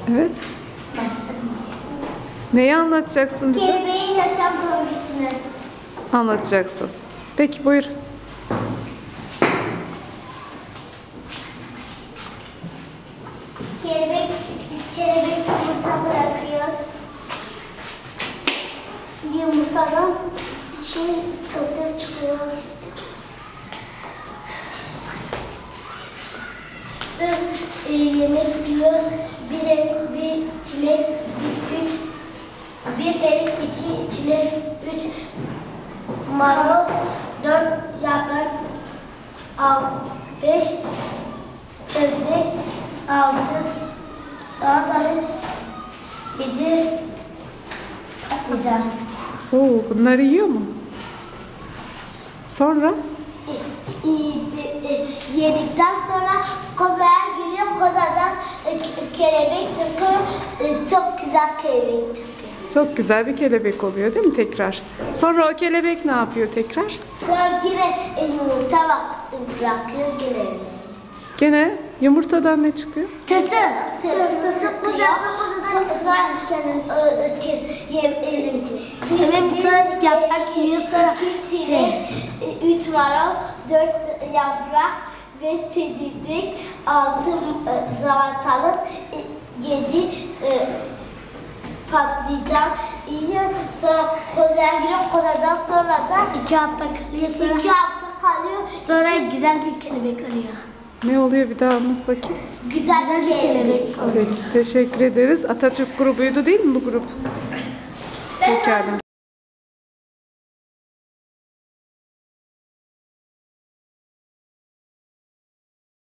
Evet. Neyi anlatacaksın bize? Kelebeğin yaşam döngüsünü Anlatacaksın. Peki buyur. Kelebek yumurta bırakıyor. Yumurtadan içine tırtır çıkıyor. Tırtır yemek yiyor. Bir erik, bir çilek, bir erik, iki çilek, üç marul, dört yaprak, beş çömlek, altı salatalık, yedi patlıcan. Oo, bunları yiyor mu? Sonra? Yedikten sonra kozaya giriyor. Kozadan kelebek çıkıyor. Çok güzel kelebek çıkıyor. Çok güzel bir kelebek oluyor değil mi tekrar? Sonra o kelebek ne yapıyor tekrar? Sonra yine yumurta bırakıyor yine. Gene yumurtadan ne çıkıyor? Tırtıl çıkıyor. Sonra yaprak yiyor. Sonra üç marul, dört yaprak, beş çekirdek, altı salatalık, yedi patlıcan yiyor. Sonra kozaya giriyor. Kozadan sonra da 2 hafta kalıyor. Sonra 2 hafta kalıyor. Sonra güzel bir kelebek oluyor. Ne oluyor bir daha anlat bakayım. Güzel bir kelebek oluyor. Peki, teşekkür ederiz. Atatürk grubuydu değil mi bu grup? Pekala.